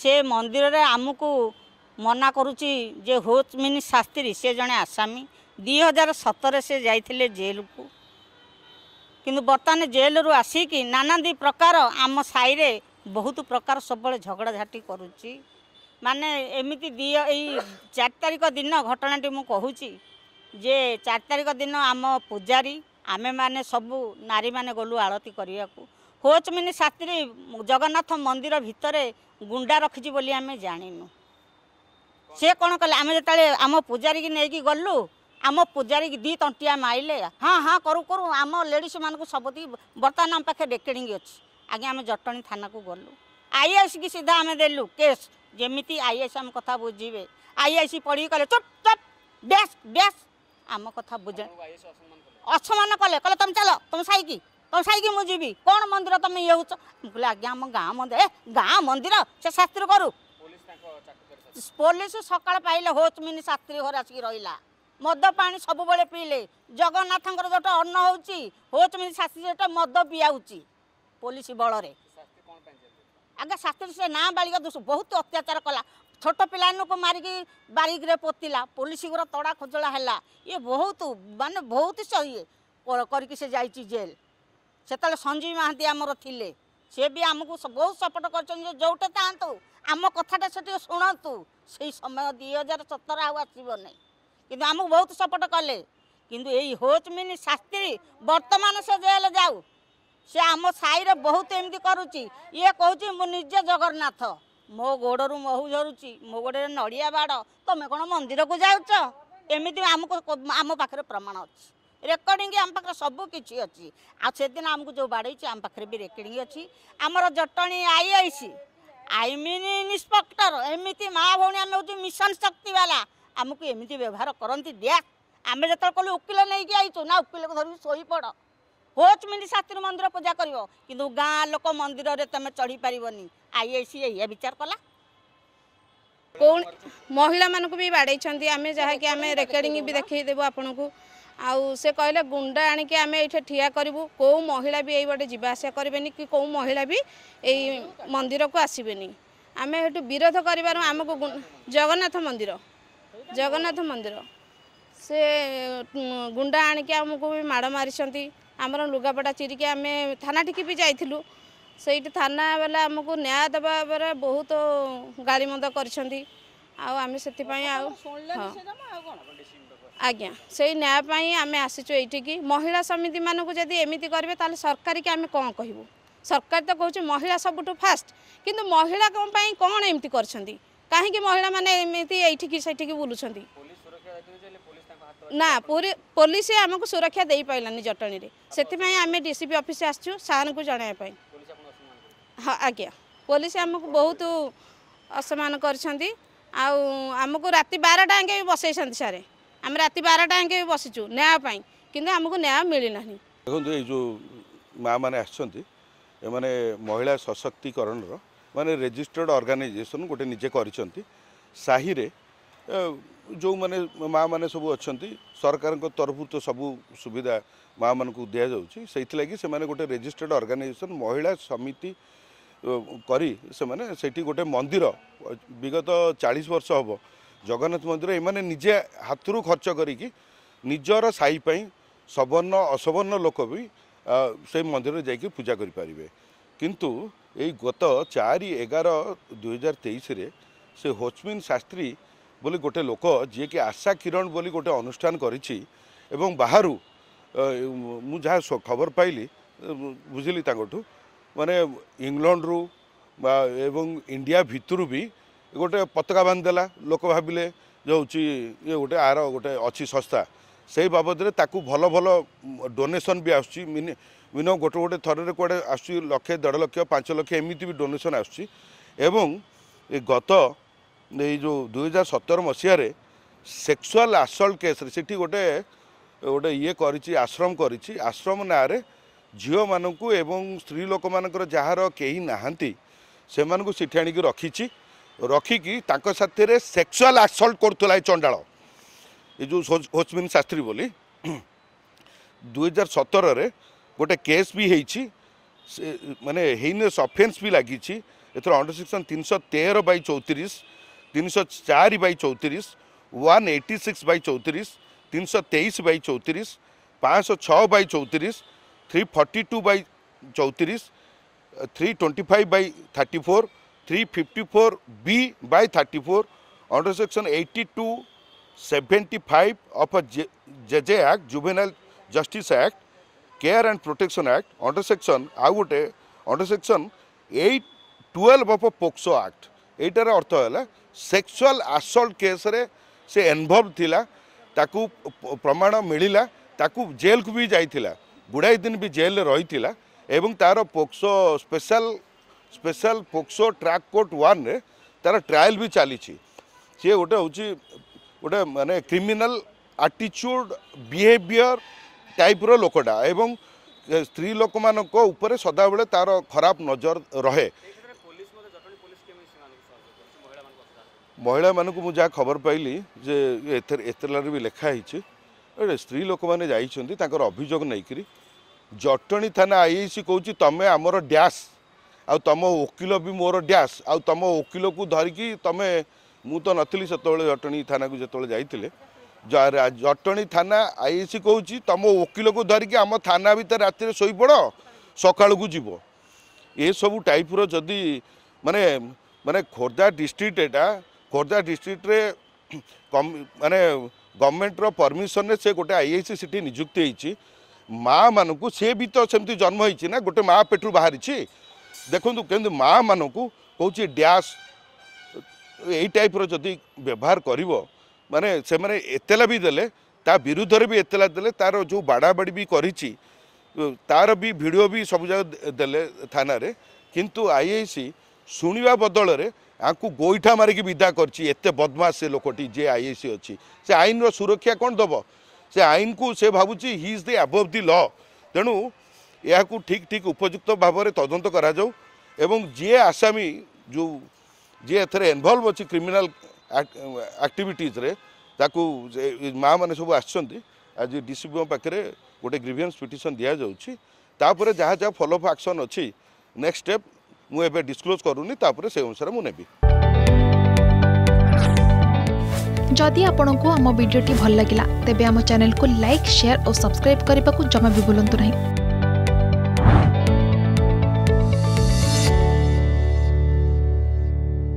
से मंदिर रे आमको मना करुच्ची जे होचमिनी शास्त्री से जड़े आसामी 2017 से जाइए जेल को किंतु बर्तमान जेल रू आसिकी नानादी प्रकार आम साई रे बहुत प्रकार सब झगड़ा झाटी करुच्ची माने एमती यही 4 तारिख दिन घटनाटी मु कहूची जे 4 तारिख दिन आम पूजारी आमे माने सबू नारी माने गलु आरती करने को होचमिनी शास्त्री जगन्नाथ मंदिर भितर गुंडा रखी बोली आमे जानिनु से कौन कले आमे जतले आम पूजारी की नहीं गलु आम पूजारी की 2 तंटिया माइले हाँ हाँ करू करू आम लेडीज मान सबुती बर्तमान आम पाखे रेकर्डिंग अच्छी आगे आम जटणी थाना को गलु आईएस की सीधा आम देलु केस जेमिति आईएस आम कथा बुझे आईएस पढ़ी कले चुप चुप बेस बेस आम कथा बुझे असमान कले कले तुम चलो तुम साइकी मुझी कौन मंदिर तुम ये हो बोले आज्ञा आम गाँ मंदिर गाँ मंदिर से शास्त्री करू पुलिस सकाल पाइले होचमिनी शास्त्री घर आसिक रहा मद पानी सब बड़े पीले जगन्नाथ जो अन्न होचमिनी शास्त्री जो मद पियाऊँच पुलिस बल आगे शास्त्री से ना बालिका दोष बहुत अत्याचार कला छोट पिलान को मारिकी बारिक रे पोतिला पुलिस गुरा तड़ा खोजला है ये बहुत माने बहुत ये करके से जाइए जेल से संजीव महांती आमर थिले से भी आमको बहुत सपोर्ट कर जोटे था आम कथाटा से शुणु से समय 2017 आसब नहीं कि आमको बहुत सपोर्ट कले किंतु यही होचमिनी शास्त्री वर्तमान से जेल जाऊ से आम साई रे बहुत एमती करुच्ची ये कहूँ मु निजे जगन्नाथ मो गोड़ू महू झरुची मो गोड़े नड़िया बाड़ तुम कौन मंदिर को जाऊच एमती आमको आम पाखे प्रमाण अच्छी रेकर्डिंग आम पाखे सब किसी अच्छी से दिन आमको जो बाड़े आम पाखे भी रेकर्डिंग अच्छी आमर जटणी आईआईसी आई मीन इन्स्पेक्टर एमती माँ भौणी आम हूँ मिशन शक्ति वाला आमको एमती व्यवहार करती देख आम जो कल उकिल नहीं आईचु ना उकिल को धर शोई पड़ होचमिनी शास्त्री मंदिर पूजा कर किंतु गाँ लोक मंदिर रे तुम चढ़ी पारनी आईआईसी ये विचार कला कौन महिला मानक भी बाड़े आम जहाँकि आम रेकर्डिंग भी देखदेबू आपन को आउ से कहले गुंडा आणिक आम ये ठिया करूँ कौ महिला भी ये बाटे जावास करें कि कौ महिला भी यही मंदिर को आसबेनि आम ये विरोध कर आमको जगन्नाथ मंदिर से गुंडा आणिक आमको भी माड़ मारी आमर लुगापटा चिरिकी आम थाना टिकी भी जाइलु से थाना वाला आमको न्याय देवा बहुत गाड़ी मंद कर आम से आज्ञा से न्याय आम आसीचु ये महिला समिति मानक जदि एमती करेंगे ताले सरकार की आम कौन कहूँ सरकार तो कहूँ महिला सबुठ फास्ट किंतु महिला कौन एमती कर कहीं महिला मैंने एमती ये बुलूँ ना पुलिस आमको सुरक्षा दे पारानी जटणी से आम डीसीपी ऑफिस आसचु सार को जनाया हाँ आज्ञा पुलिस आमको बहुत असमान करमको राति 12टा भी बसई सारे आम राति 12टा भी बसीचु न्याय कि आमको न्याय मिलना देखो ये जो माँ मैंने आसने महिला सशक्तिकरण माने रजिस्टर्ड ऑर्गेनाइजेशन गोटे निजे करी रे जो माने माँ मैंने सब अच्छा सरकार तरफ तो सब सुविधा माँ मान को दि जाऊँगी से गोटे रजिस्टर्ड ऑर्गेनाइजेशन महिला समिति करी से गोटे मंदिर विगत 40 वर्ष हम जगन्नाथ मंदिर एमाने निजे हाथरू खर्च करी निजर साई सवर्ण असवर्ण लोक भी से मंदिर जाकि पूजा करें किंतु यही गत 4/11/2023 से होचमिन शास्त्री बोली गोटे लोक जी कि आशा किरण बोली गोटे अनुष्ठान करिछि एवं बाहरु मु जहाँ खबर पाइली बुझिली तांगठू माने इंग्लैंड रु एवं इंडिया भितरु भी गोटे पताका बांधिदेला लोक भाविले जो ये गोटे आर गोटे अच्छी संस्था से बाबद में ताकू भल भल डोनेशन भी आसुच्ची मिनिमम गोटे गोटे थर कड़े आस 1,00,000 1.5 लक्ष 5 लक्ष एमती भी डोनेशन आसुच्ची एवं गत ये जो 2017 मसीह सेक्सुअल असल्ट केस से गोटे गोटे ये करिछि आश्रम करिछि आश्रम ना झील मानू एवं स्त्री लोक मानकर जार कहीं नहांती से मानू सेठी आनिक रखिछि रखिकी तांको साथे सेक्सुअल असल्ट करुला चंडाल ये जो होचमिन शास्त्री बोली 2017 रे गोटे केस भी होइछि माने हेइनेस ऑफेंस भी लगी एथर under section 313/34 304/34 186/34 323/34 506/34 342/34 325/34 354B/34 under section 8275 of a JJ Act Juvenile Justice Act Care and Protection Act under section आउ गोटे under section 812 of a POCSO Act एटार अर्थ है सेक्सुअल असल्ट केस रे से इन्वॉल्व थिला ताकू प्रमाण मिलिला ताकू जेल को भी जाइथिला गुड़ाई दिन भी जेल रही थिला एवं तार POCSO special POCSO track court 1 रे तार ट्रायल भी चली सी गोटे हूँ गोटे माने क्रिमिनल एटीट्यूड बिहेवियर टाइप रो लोकटा एवं स्त्री लोक मान ऊपर सदा बेले तार खराब नजर रहे महिला मानक मुझे खबर पाइली जे एतलार भी लिखाही स्त्री लोक मैंने जाकर अभियोग नहीं जटणी थाना आईआईसी कहूँ तमें आमर डैश आ तुम वकिल भी मोर डैश आ तुम वकिल को धरिकी तुम मु तो नी से जटणी थाना को जो जाइए जटणी थाना आईआईसी कहूँ तुम वकिल को धरिकी आम थाना भीतर राति शोपड़ सका जीव ये सब टाइप रदि माने माने खोर्धा डिस्ट्रिक्ट एटा खोर्धा डिस्ट्रिक्ट रे माने गवर्नमेंट रो परमिशन रे से गोटे आईआईसी सिटी नियुक्त होती माँ मानू से भी तो सेमती जन्म होती ना गोटे माँ पेटू बाहरी देखो केमती माँ मानू कौच डैश यही टाइप रदि व्यवहार कर माने से माने एतला भी देले ता विरुद्ध भी एतला देले तार जो बाड़ाबाड़ी भी करिछि तार भी वीडियो भी सब जगह देले थाना रे किंतु आईआईसी शुणा बदल रे आपको गोईठा मारिकी विदा करछि एते बदमाश से लोकटी जे आईआईसी अच्छी से आईन रो सुरक्षा कौन दब से आईन को से भावुची he is the above the law तेणु या ठीक ठीक उपयुक्त भाव में तदंत करा जाऊ एवं जी आसामी जो जी एथरे इन्वॉल्व अच्छी क्रिमिनल एक्टिविटीज रे ताकू माँ मैंने सब आसछंती आज डीसीपी पाखे गोटे ग्रीवियंस पिटिशन दिया जाउछि तापर जहाँ जहाँ फॉलोअप एक्शन अच्छी नेक्स्ट स्टेप मुझे डिस्क्लोज करूनी तापर से अनुसार मु नेबी। जदि आपंक आम भिडी भल लगा तेब आम चैनल को लाइक शेयर और सब्सक्राइब करने को जमा भी भूलु नहीं।